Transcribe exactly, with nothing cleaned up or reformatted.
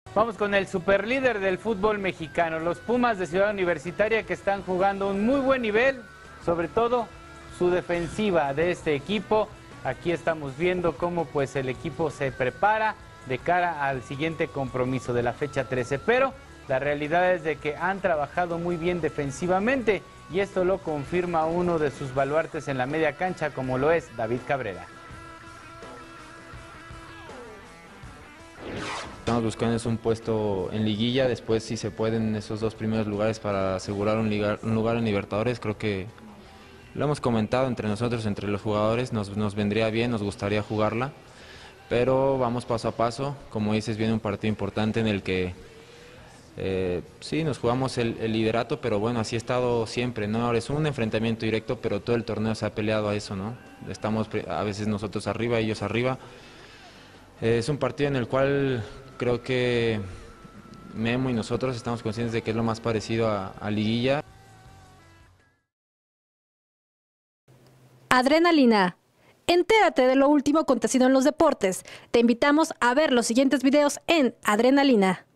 Vamos con el superlíder del fútbol mexicano, los Pumas de Ciudad Universitaria, que están jugando un muy buen nivel, sobre todo su defensiva de este equipo. Aquí estamos viendo cómo pues el equipo se prepara de cara al siguiente compromiso de la fecha trece, pero la realidad es de que han trabajado muy bien defensivamente y esto lo confirma uno de sus baluartes en la media cancha, como lo es David Cabrera. Estamos buscando es un puesto en liguilla, después si se pueden esos dos primeros lugares para asegurar un, ligar, un lugar en Libertadores. Creo que lo hemos comentado entre nosotros, entre los jugadores, nos, nos vendría bien, nos gustaría jugarla, pero vamos paso a paso. Como dices, viene un partido importante en el que eh, sí, nos jugamos el, el liderato, pero bueno, así ha estado siempre, ¿no? Ahora es un enfrentamiento directo, pero todo el torneo se ha peleado a eso, ¿no? Estamos a veces nosotros arriba, ellos arriba. Eh, es un partido en el cual creo que Memo y nosotros estamos conscientes de que es lo más parecido a, a liguilla. Adrenalina. Entérate de lo último acontecido en los deportes. Te invitamos a ver los siguientes videos en Adrenalina.